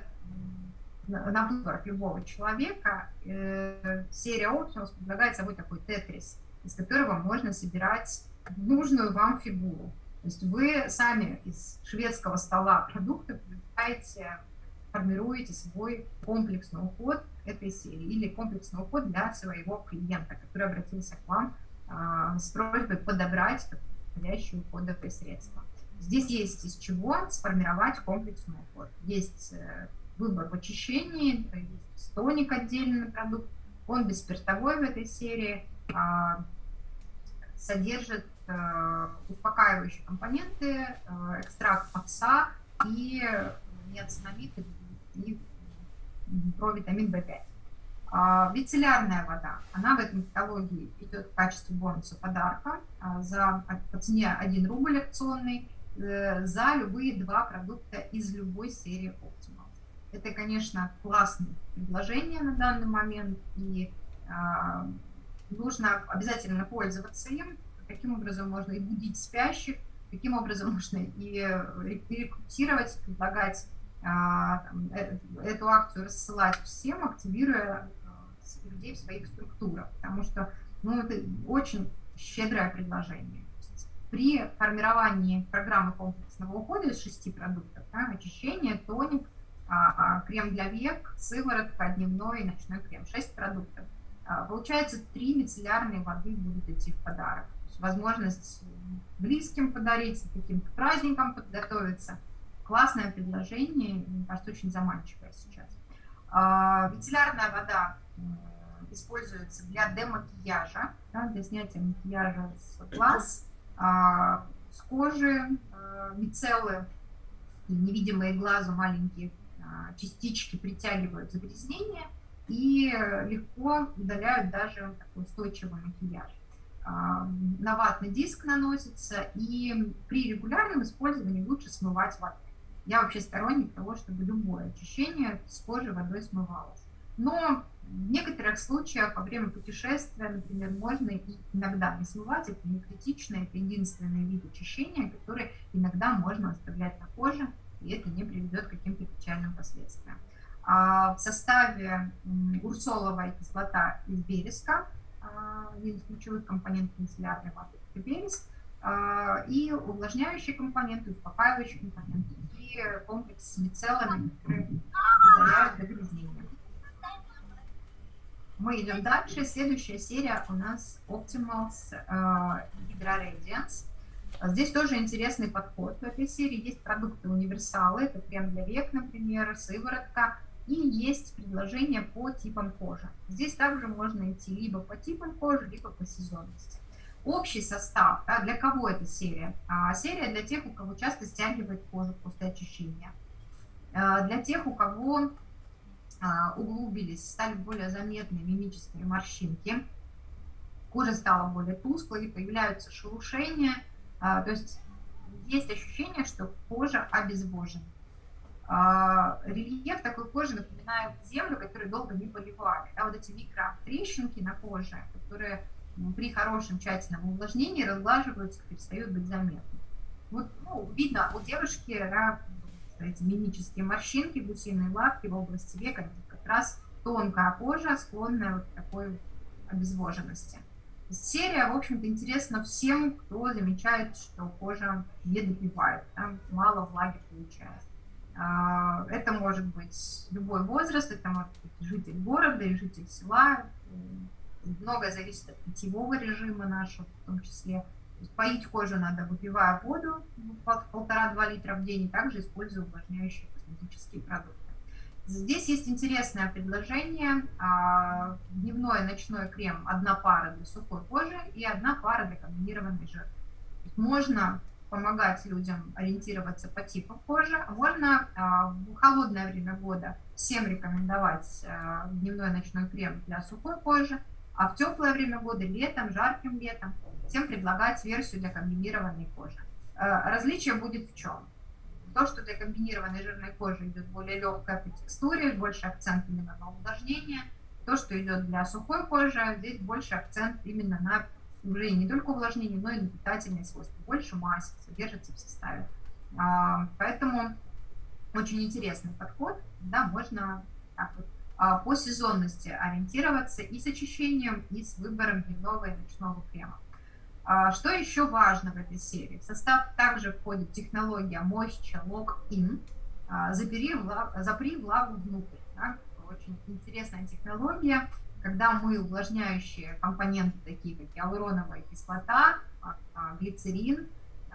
на выбор любого человека. Серия Optimals предлагает собой такой тетрис, из которого можно собирать нужную вам фигуру. То есть вы сами из шведского стола продуктов выбираете, формируете свой комплексный уход этой серии или комплексный уход для своего клиента, который обратился к вам а, с просьбой подобрать подходящие уходовые средства. Здесь есть из чего сформировать комплексный уход. Есть выбор в очищении, есть тоник отдельный продукт, он бесспиртовой в этой серии, содержит успокаивающие компоненты, экстракт овса и ниацинамид и провитамин вэ пять. Бицеллярная вода, она в этом каталоге идет в качестве бонуса подарка за, по цене один рубль акционный за любые два продукта из любой серии Optimal. Это, конечно, классное предложение на данный момент, и э, нужно обязательно пользоваться им. Таким образом можно и будить спящих, таким образом можно и рекрутировать, предлагать э, эту акцию рассылать всем, активируя э, людей в своих структурах, потому что ну, это очень щедрое предложение. При формировании программы комплексного ухода из шести продуктов, да, очищение, тоник, а, а, крем для век, сыворотка, дневной и ночной крем, шесть продуктов. А, получается, три мицеллярные воды будут идти в подарок. То есть возможность близким подарить, каким-то праздникам подготовиться. Классное предложение, мне кажется, очень заманчивое сейчас. А, мицеллярная вода используется для демакияжа, да, для снятия макияжа с глаз, с кожи, мицеллы, невидимые глазу маленькие частички притягивают загрязнение и легко удаляют даже такой устойчивый макияж. На ватный диск наносится, и при регулярном использовании лучше смывать водой. Я вообще сторонник того, чтобы любое очищение с кожи водой смывалось. Но в некоторых случаях во время путешествия, например, можно и иногда не смывать, это не критично, это единственный вид очищения, который иногда можно оставлять на коже, и это не приведет к каким-то печальным последствиям. А в составе урсоловая кислота из вереска, один из ключевых компонентов мицеллярной воды, это вереск, и увлажняющие компоненты, успокаивающие компоненты, и комплекс с мицеллами, которые удаляют загрязнение. Мы идем дальше. Следующая серия у нас Optimals uh, Hydra Radiance. Здесь тоже интересный подход. В этой серии есть продукты универсалы. Это крем для век, например, сыворотка. И есть предложения по типам кожи. Здесь также можно идти либо по типам кожи, либо по сезонности. Общий состав. Да, для кого эта серия? А, серия для тех, у кого часто стягивает кожу после очищения. А, для тех, у кого углубились, стали более заметны мимические морщинки, кожа стала более тусклой, появляются шелушения, то есть есть ощущение, что кожа обезвожена. Рельеф такой кожи напоминает землю, которую долго не поливали. Да, вот эти микротрещинки на коже, которые при хорошем тщательном увлажнении разглаживаются, перестают быть заметны. Вот, ну, видно у девушки, да, эти мимические морщинки, гусиные лапки в области века, это как раз тонкая кожа, склонная вот к такой обезвоженности. Серия, в общем-то, интересна всем, кто замечает, что кожа не допивает, да, мало влаги получает. Это может быть любой возраст, это может быть житель города и житель села. Многое зависит от питьевого режима нашего, в том числе. Поить кожу надо, выпивая воду, полтора-два литра в день, и также используя увлажняющие косметические продукты. Здесь есть интересное предложение. Дневной и ночной крем, одна пара для сухой кожи и одна пара для комбинированной жира. Можно помогать людям ориентироваться по типу кожи, а можно в холодное время года всем рекомендовать дневной и ночной крем для сухой кожи, а в теплое время года, летом, жарким летом, всем предлагать версию для комбинированной кожи. Различие будет в чем? То, что для комбинированной жирной кожи идет более легкая по текстуре, больше акцент именно на увлажнение. То, что идет для сухой кожи, здесь больше акцент именно на уже не только увлажнение, но и на питательные свойства. Больше массы содержится в составе. Поэтому очень интересный подход. Да, можно так вот по сезонности ориентироваться и с очищением, и с выбором дневного и ночного крема. Что еще важно в этой серии? В состав также входит технология Moisture Lock-In. Запри влагу, запри влагу внутрь. Да? Очень интересная технология. когда мы увлажняющие компоненты, такие как гиалуроновая кислота, глицерин,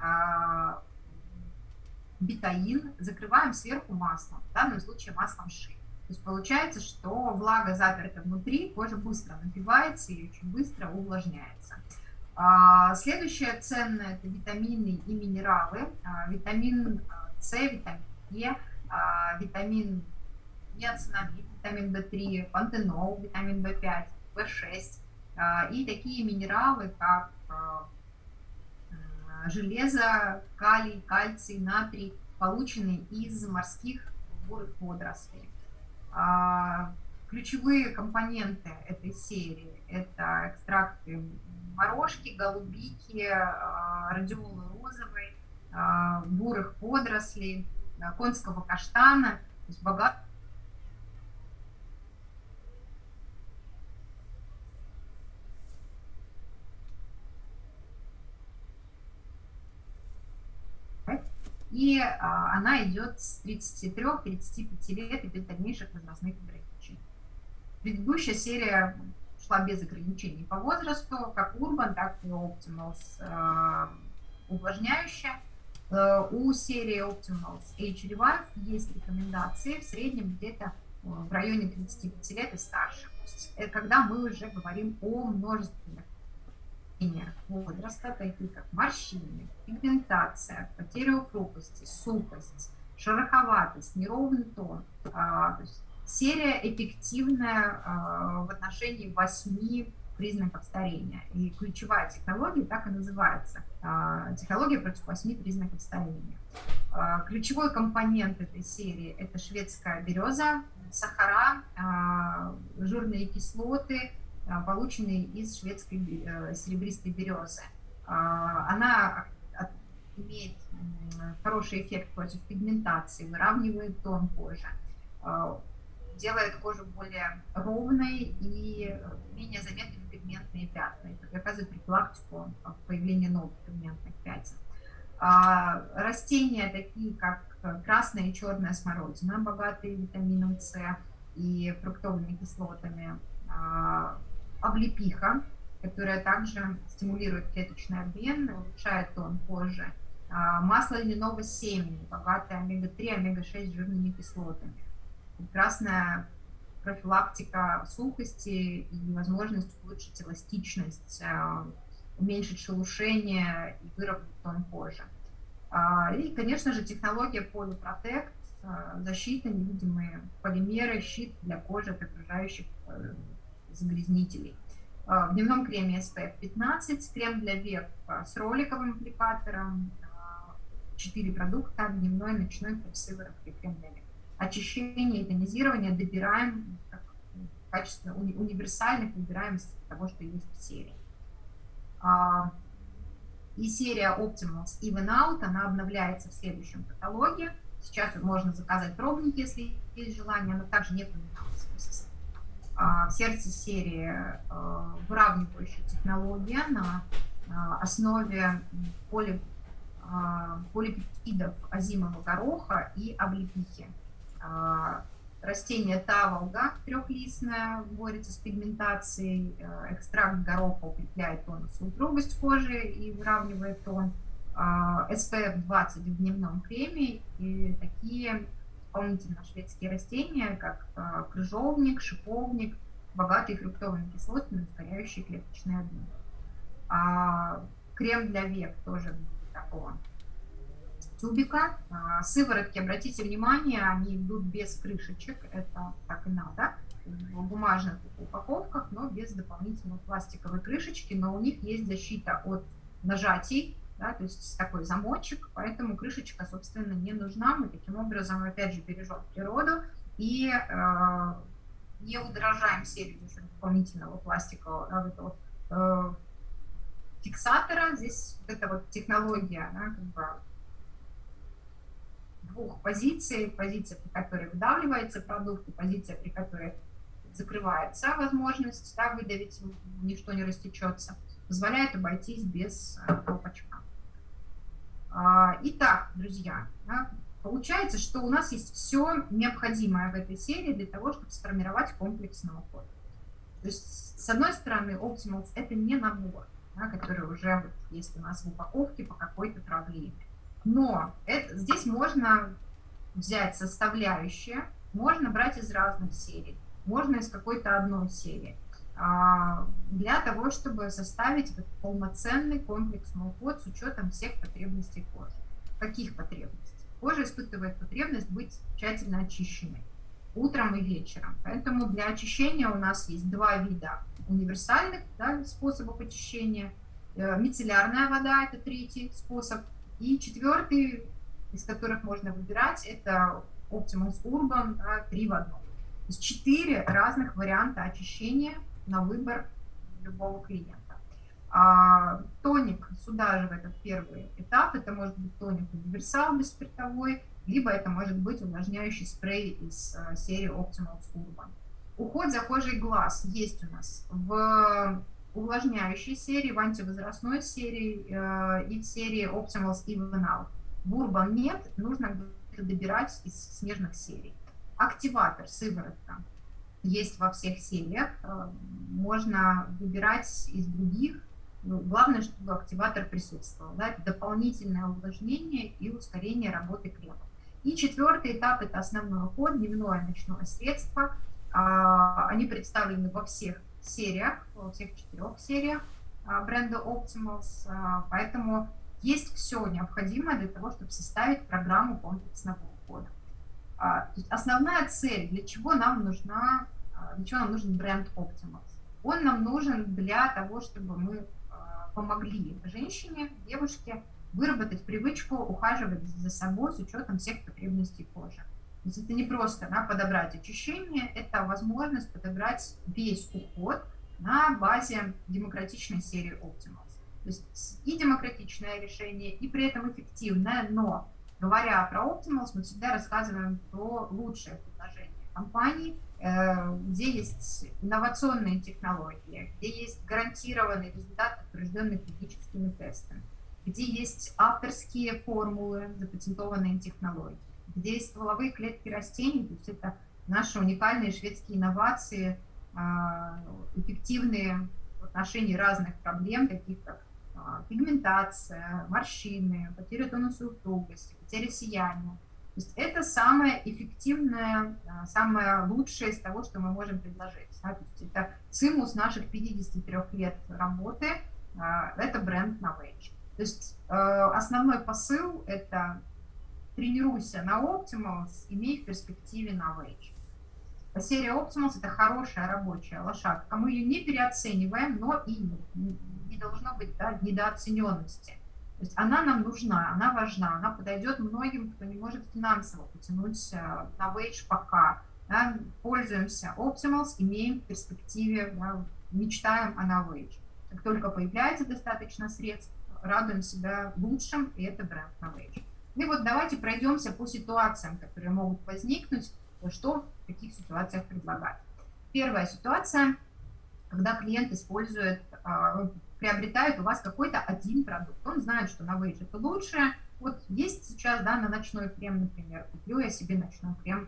бетаин, закрываем сверху маслом, в данном случае маслом ши. То есть получается, что влага заперта внутри, кожа быстро нагревается и очень быстро увлажняется. Следующее ценное – это витамины и минералы. Витамин С, витамин Е, витамин неоцинамид, витамин В три, пантенол, витамин В пять, В шесть и такие минералы, как железо, калий, кальций, натрий, полученные из морских бурых водорослей. Ключевые компоненты этой серии – это экстракты морожки, голубики, радиолы розовой, бурых водорослей, конского каштана, то есть богат. И а, она идет с тридцати трёх — тридцати пяти лет и без дальнейших возрастных ограничений. Предыдущая серия шла без ограничений по возрасту, как Urban, так и Optimals э, увлажняющая. Э, у серии Optimals Age Revive есть рекомендации в среднем где-то в районе тридцати пяти лет и старше. То есть, это когда мы уже говорим о множественных возраста, такие как морщины, пигментация, потеря упругости, сухость, шероховатость, неровный тон. А, то есть серия эффективная а, в отношении восьми признаков старения. И ключевая технология так и называется. А, технология против восьми признаков старения. А, ключевой компонент этой серии – это шведская береза, сахара, а, жирные кислоты, полученные из шведской серебристой березы. Она имеет хороший эффект против пигментации, выравнивает тон кожи, делает кожу более ровной и менее заметными пигментные пятна, и оказывает профилактику появления новых пигментных пятен. Растения, такие как красная и черная смородина, богатые витамином С и фруктовыми кислотами, облепиха, которая также стимулирует клеточный обмен, улучшает тон кожи, масло льняного семени, богатое омега три, омега шесть жирными кислотами, прекрасная профилактика сухости и возможность улучшить эластичность, уменьшить шелушение и выровнять тон кожи. И, конечно же, технология Polyprotect, защита, невидимые полимеры, щит для кожи от окружающих загрязнителей. В дневном креме эс пэ эф пятнадцать, крем для век с роликовым аппликатором, четыре продукта, дневной, ночной, сыворотка и крем для век. Очищение и тонизирование добираем как качественно уни универсальных, выбираем из того, что есть в серии. И серия Optimals Even Out, она обновляется в следующем каталоге. Сейчас можно заказать пробники, если есть желание, но также не поменялась по составу. В сердце серии выравнивающая технология на основе поли, полипептидов озимого гороха и облепихи. Растение таволга трехлистное борется с пигментацией, экстракт гороха укрепляет тонус и упругость кожи и выравнивает тон. эс пэ эф двадцать в дневном креме и такие дополнительно шведские растения, как крыжовник, шиповник, богатые фруктовыми кислотами, ускоряющие клеточный обмен. А крем для век тоже такого тюбика. А сыворотки, обратите внимание, они идут без крышечек, это так и надо, в бумажных упаковках, но без дополнительной пластиковой крышечки, но у них есть защита от нажатий. Да, то есть такой замочек, поэтому крышечка, собственно, не нужна. Мы таким образом, опять же, бережем природу и э, не удорожаем серию за счет дополнительного пластикового да, вот этого, э, фиксатора. Здесь вот эта вот технология да, как бы двух позиций. Позиция, при которой выдавливается продукт, и позиция, при которой закрывается возможность да, выдавить, ничто не растечется, позволяет обойтись без колпачка. Итак, друзья, получается, что у нас есть все необходимое в этой серии для того, чтобы сформировать комплексный уход. То есть, с одной стороны, Optimals – это не набор, да, который уже вот есть у нас в упаковке по какой-то проблеме. Но это, здесь можно взять составляющие, можно брать из разных серий, можно из какой-то одной серии, для того, чтобы составить полноценный комплексный уход с учетом всех потребностей кожи. Каких потребностей? Кожа испытывает потребность быть тщательно очищенной утром и вечером. Поэтому для очищения у нас есть два вида универсальных, да, способов очищения. Мицеллярная вода – это третий способ. И четвертый, из которых можно выбирать, это Optimals Urban, да, три в одном. То есть четыре разных варианта очищения на выбор любого клиента. А, тоник сюда же в этот первый этап, это может быть тоник универсал бесспиртовой, либо это может быть увлажняющий спрей из а, серии Optimals Urban. Уход за кожей глаз есть у нас в увлажняющей серии, в антивозрастной серии э, и в серии Optimals Even Out. В Urban нет, нужно добирать из снежных серий. Активатор, сыворотка, есть во всех сериях, можно выбирать из других. Главное, чтобы активатор присутствовал. Да? Это дополнительное увлажнение и ускорение работы крема. И четвертый этап – это основной уход, дневное ночное средство. Они представлены во всех сериях, во всех четырех сериях бренда Optimals, поэтому есть все необходимое для того, чтобы составить программу комплексного ухода. То есть основная цель, для чего нам нужна, для чего нам нужен бренд Optimals. Он нам нужен для того, чтобы мы помогли женщине, девушке выработать привычку ухаживать за собой с учетом всех потребностей кожи. То есть это не просто, да, подобрать очищение, это возможность подобрать весь уход на базе демократичной серии Optimals. То есть и демократичное решение, и при этом эффективное, но говоря про Optimals, мы всегда рассказываем про лучшее предложение компании, где есть инновационные технологии, где есть гарантированный результат, подтвержденный клиническими тестами, где есть авторские формулы, запатентованные технологии, где есть стволовые клетки растений, то есть это наши уникальные шведские инновации, эффективные в отношении разных проблем, таких как пигментация, морщины, потеря тонуса и упругости, потеря сияния. То есть это самое эффективное, самое лучшее из того, что мы можем предложить. Да? То есть это цимус наших пятидесяти трёх лет работы, это бренд Novage. То есть основной посыл – это тренируйся на Optimals, имей в перспективе Novage. Серия Optimals – это хорошая рабочая лошадка. Мы ее не переоцениваем, но и не, не должно быть, да, недооцененности. То есть она нам нужна, она важна, она подойдет многим, кто не может финансово потянуть Novage пока. Да, пользуемся Optimals, имеем в перспективе, да, мечтаем о Novage. Как только появляется достаточно средств, радуем себя лучшим, и это бренд Novage. И вот давайте пройдемся по ситуациям, которые могут возникнуть, что в таких ситуациях предлагать. Первая ситуация, когда клиент использует, приобретает у вас какой-то один продукт. Он знает, что Novage это лучшее. Вот есть сейчас, да, на ночной крем, например, куплю я себе ночной крем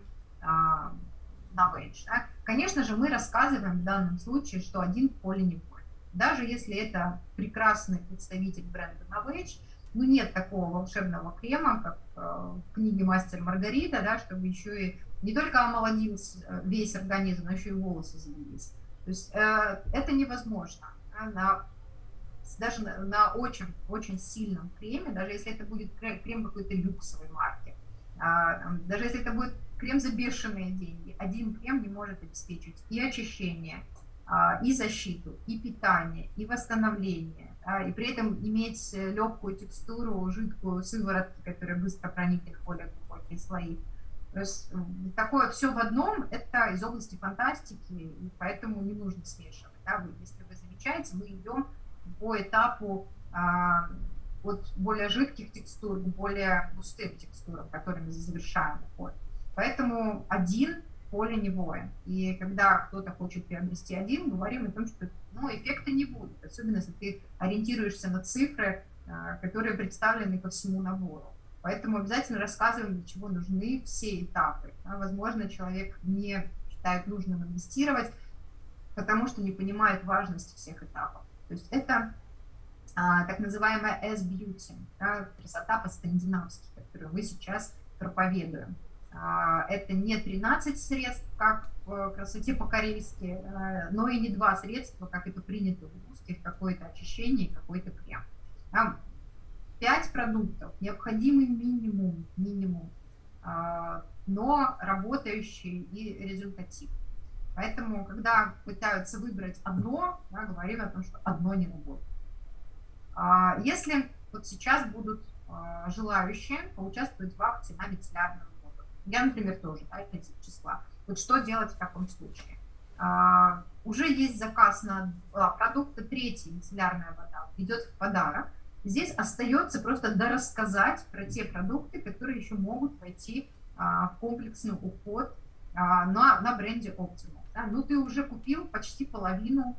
Novage. Да? Конечно же, мы рассказываем в данном случае, что один в поле не воин. Даже если это прекрасный представитель бренда Novage, ну нет такого волшебного крема, как в книге «Мастер Маргарита», да, чтобы еще и не только омолодил весь организм, но еще и волосы завелись. То есть э, это невозможно. Да, на, даже на, на очень, очень сильном креме, даже если это будет крем какой-то люксовой марки, э, даже если это будет крем за бешеные деньги, один крем не может обеспечить и очищение, э, и защиту, и питание, и восстановление, э, и при этом иметь легкую текстуру, жидкую сыворотки, которая быстро проникнет в более глубокие слои. То есть такое все в одном, это из области фантастики, и поэтому не нужно смешивать. Да? Вы, если вы замечаете, мы идем по этапу а, от более жидких текстур к более густым текстурам, которыми завершаем уход. Поэтому один в поле не воин. И когда кто-то хочет приобрести один, говорим о том, что, ну, эффекта не будет, особенно если ты ориентируешься на цифры, а, которые представлены по всему набору. Поэтому обязательно рассказываем, для чего нужны все этапы. Возможно, человек не считает нужным инвестировать потому что не понимает важности всех этапов. То есть это а, так называемая S-beauty, да, красота по-скандинавски, которую мы сейчас проповедуем. А, это не тринадцать средств, как в красоте по-корейски, а, но и не два средства, как это принято в русских, какое-то очищение и какой-то крем. Там пять продуктов, необходимый минимум, минимум, а, но работающий и результативный. Поэтому, когда пытаются выбрать одно, да, говорим о том, что одно не работает. А если вот сейчас будут а, желающие поучаствовать в акции на мицеллярную воду, я, например, тоже, да, из числа, вот что делать в таком случае? А, уже есть заказ на а, продукты, третья мицеллярная вода идет в подарок. Здесь остается просто дорассказать про те продукты, которые еще могут войти а, в комплексный уход а, на, на бренде Optimal. Да? Ну, ты уже купил почти половину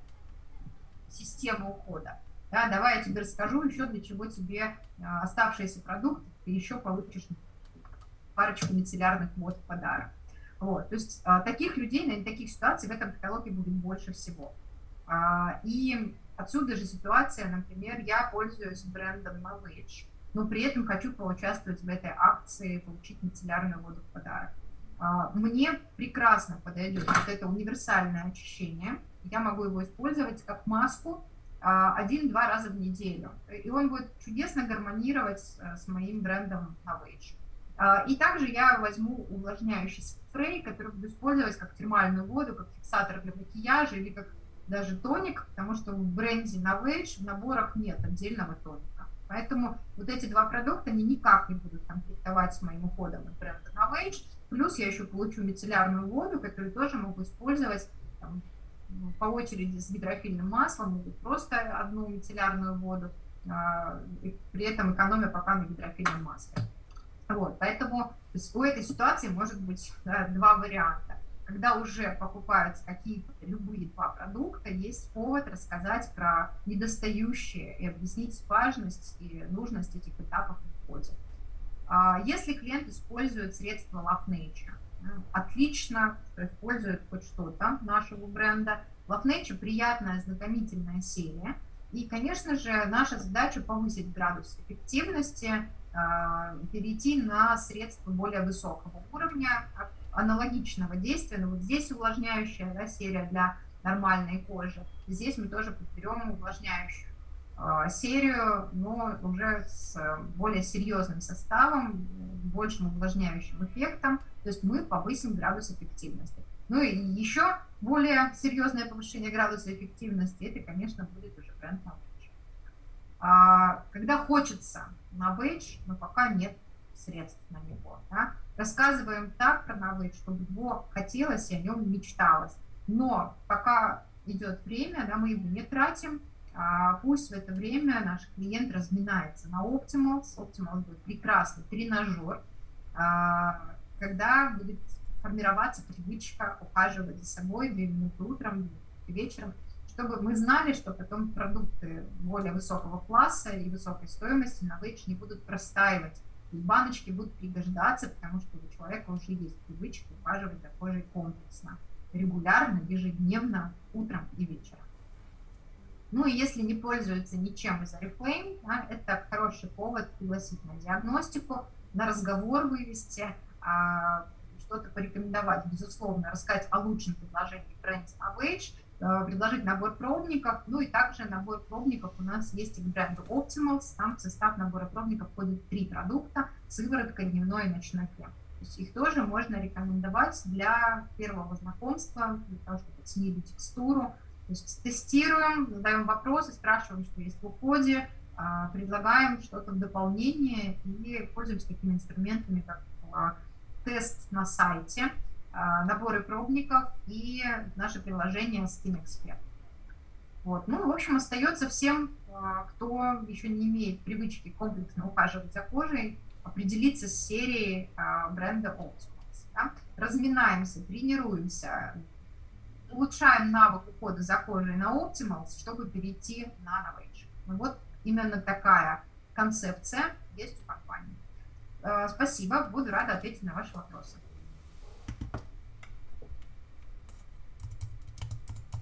системы ухода. Да, давай я тебе расскажу еще, для чего тебе а, оставшиеся продукты, ты еще получишь парочку мицеллярных вод в подарок. Вот, то есть а, таких людей, наверное, таких ситуаций в этом каталоге будет больше всего. А, и отсюда же ситуация, например, я пользуюсь брендом Novage, но при этом хочу поучаствовать в этой акции, получить мицеллярную воду в подарок. А, мне прекрасно подойдет вот это универсальное очищение. Я могу его использовать как маску один-два раза в неделю. И он будет чудесно гармонировать с моим брендом Novage. И также я возьму увлажняющий спрей, который буду использовать как термальную воду, как фиксатор для макияжа или как даже тоник, потому что в бренде Novage в наборах нет отдельного тоника. Поэтому вот эти два продукта они никак не будут конфликтовать с моим уходом от бренда Novage. Плюс я еще получу мицеллярную воду, которую тоже могу использовать там, по очереди с гидрофильным маслом или просто одну мицеллярную воду, и при этом экономя пока на гидрофильном масле. Вот, поэтому то есть у этой ситуации может быть да, два варианта. Когда уже покупаются какие-то любые два продукта, есть повод рассказать про недостающие и объяснить важность и нужность этих этапов в уходе. Если клиент использует средства Love Nature, отлично, что использует хоть что-то нашего бренда. Love Nature приятная, знакомительная серия. И, конечно же, наша задача повысить градус эффективности, перейти на средства более высокого уровня, аналогичного действия. Но вот здесь увлажняющая да, серия для нормальной кожи. Здесь мы тоже подберем увлажняющую серию, но уже с более серьезным составом, большим увлажняющим эффектом. То есть мы повысим градус эффективности. Ну и еще более серьезное повышение градуса эффективности, это, конечно, будет уже бренд Novage. А, когда хочется Novage, но пока нет средств на него. Да? Рассказываем так про Novage, чтобы его хотелось и о нем мечталось. Но пока идет время, да, мы его не тратим, а пусть в это время наш клиент разминается на Optimals. Optimals будет прекрасный тренажер, а, когда будет формироваться привычка ухаживать за собой две минуты утром, две минуты вечером, чтобы мы знали, что потом продукты более высокого класса и высокой стоимости Novage не будут простаивать. И баночки будут пригождаться, потому что у человека уже есть привычка ухаживать за кожей комплексно, регулярно, ежедневно, утром и вечером. Ну и если не пользуется ничем из Oriflame, да, это хороший повод пригласить на диагностику, на разговор вывести, а, что-то порекомендовать, безусловно, рассказать о лучшем предложении бренда Novage, предложить набор пробников, ну и также набор пробников у нас есть и к бренду Optimals, там в состав набора пробников входит три продукта: сыворотка, дневной и ночной крем. То есть их тоже можно рекомендовать для первого знакомства, для того, чтобы оценить текстуру. То есть тестируем, задаем вопросы, спрашиваем, что есть в уходе, предлагаем что-то в дополнение и пользуемся такими инструментами, как тест на сайте, наборы пробников и наше приложение Skin Expert. Вот. Ну, в общем, остается всем, кто еще не имеет привычки комплексно ухаживать за кожей, определиться с серией бренда Optimals. Да? Разминаемся, тренируемся, улучшаем навык ухода за кожей на Optimals, чтобы перейти на Novage. Ну, вот именно такая концепция есть у компании. Спасибо, буду рада ответить на ваши вопросы.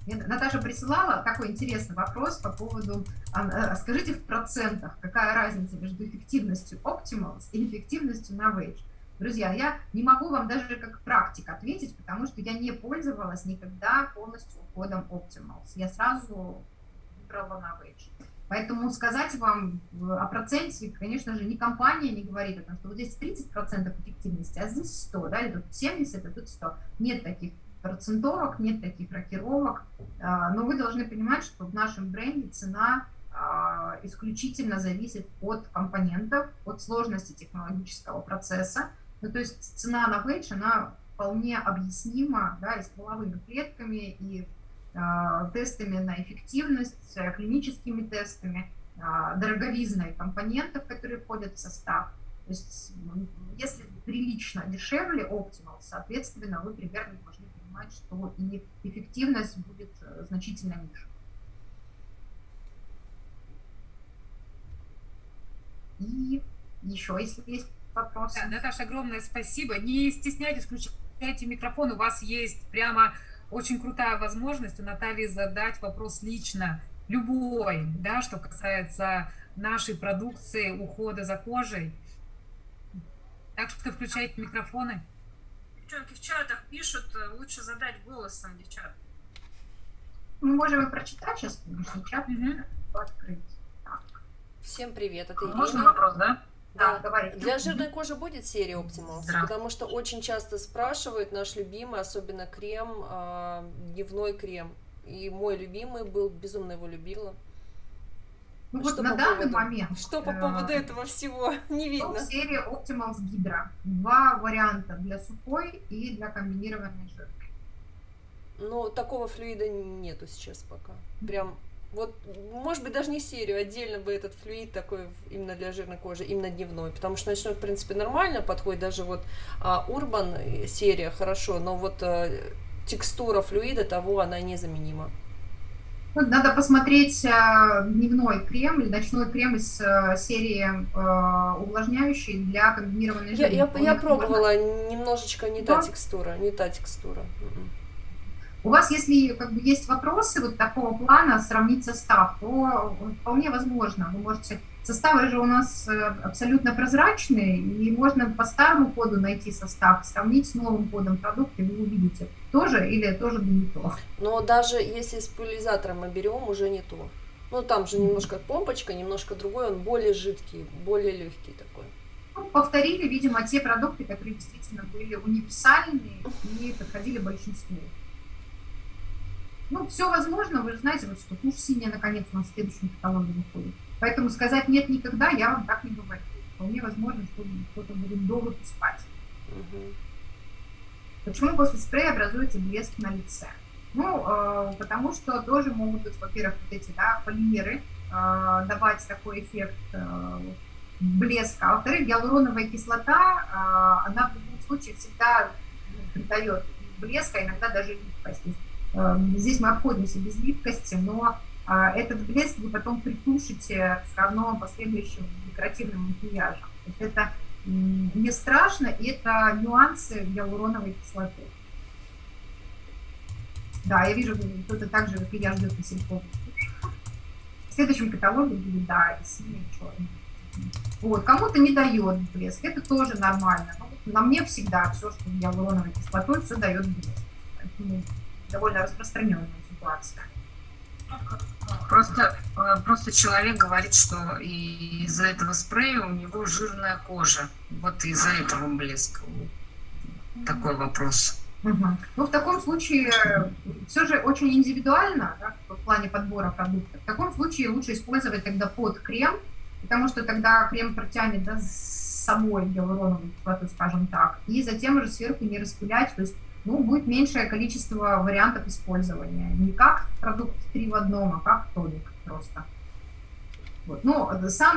Мне Наташа присылала такой интересный вопрос по поводу, а, скажите в процентах, какая разница между эффективностью Optimals и эффективностью Novage. Друзья, я не могу вам даже как практик ответить, потому что я не пользовалась никогда полностью кодом Optimals. Я сразу выбрала Novage. Поэтому сказать вам о проценте, конечно же, ни компания не говорит о том, что вот здесь тридцать процентов эффективности, а здесь сто, да, или тут семьдесят, а тут сто. Нет таких процентовок, нет таких рокировок, но вы должны понимать, что в нашем бренде цена исключительно зависит от компонентов, от сложности технологического процесса. Ну, то есть цена на Novage, она вполне объяснима, да, и стволовыми клетками, и э, тестами на эффективность, клиническими тестами, э, дороговизной компонентов, которые входят в состав. То есть если прилично дешевле Optimal, соответственно, вы примерно должны понимать, что и эффективность будет значительно ниже. И еще, если есть вопросы. Да, Наташа, огромное спасибо. Не стесняйтесь, включайте микрофон. У вас есть прямо очень крутая возможность у Натальи задать вопрос лично, любой, да, что касается нашей продукции, ухода за кожей. Так что включайте микрофоны. Девчонки в чатах пишут, лучше задать голосом, девчат. Мы можем и прочитать сейчас, конечно, чат Угу. открыть. Так. Всем привет, это Ирина. Можно вопрос, да? Да, Да. говорите. Для жирной кожи будет серия Optimals, Да. потому что очень часто спрашивают наш любимый, особенно крем, а, дневной крем. И мой любимый был, безумно его любила. Ну, вот Что на по данный поводу- момент Что по э, поводу этого всего? Не ну, видно. серия Optimals Hydra. Два варианта для сухой и для комбинированной жирной. Но такого флюида нету сейчас пока. Прям вот, может быть, даже не серию, отдельно бы этот флюид такой именно для жирной кожи, именно дневной, потому что ночной, в принципе, нормально подходит, даже вот а, Urban серия хорошо, но вот а, текстура флюида того, она незаменима. Ну, надо посмотреть э, дневной крем или ночной крем из э, серии э, увлажняющий для комбинированной Я, жирной. я, У я них пробовала, можно- немножечко не Да? та текстура, не та текстура. М-м. У вас, если как бы есть вопросы вот такого плана, сравнить состав, то вполне возможно. Вы можете... Составы же у нас э, абсолютно прозрачные, и можно по старому коду найти состав, сравнить с новым кодом продукта, и вы увидите, тоже или тоже не то. Но даже если с пульверизатором мы берем, уже не то. Ну, там же немножко помпочка, немножко другой, он более жидкий, более легкий такой. Ну, повторили, видимо, те продукты, которые действительно были универсальные и подходили большинству. Ну, все возможно, вы же знаете, вот что тушь синяя наконец у нас в следующем каталоге выходит. Поэтому сказать нет никогда я вам так не говорю. Вполне возможно, что кто-то будет долго спать. Мгм. Почему после спрея образуется блеск на лице? Ну, э, потому что тоже могут быть, во-первых, вот эти, да, полимеры э, давать такой эффект э, блеска. А во-вторых, гиалуроновая кислота, э, она в любом случае всегда придает блеска, иногда даже липкость. То есть, э, здесь мы обходимся без липкости, но э, этот блеск вы потом притушите все равно последующим декоративным макияжем. То есть это м, не страшно, и это нюансы гиалуроновой кислоты. Да, я вижу, кто-то так же, как и я, ждет Василькова. В следующем каталоге будет, да, и синий, и черный. Вот, кому-то не дает блеск, это тоже нормально. Но вот на мне всегда все, что гиалуроновой кислотой, все дает блеск. Поэтому довольно распространенная ситуация. Просто, просто человек говорит, что из-за этого спрея у него жирная кожа. Вот из-за этого блеска. Такой вопрос. Угу. Ну, в таком случае все же очень индивидуально, да, в плане подбора продуктов. В таком случае лучше использовать тогда под крем, потому что тогда крем протянет, да, с собой гиалуроновую кислоту, скажем так, и затем уже сверху не распылять, то есть, ну, будет меньшее количество вариантов использования. Не как продукт три в одном, а как тоник просто. Вот. Ну, сам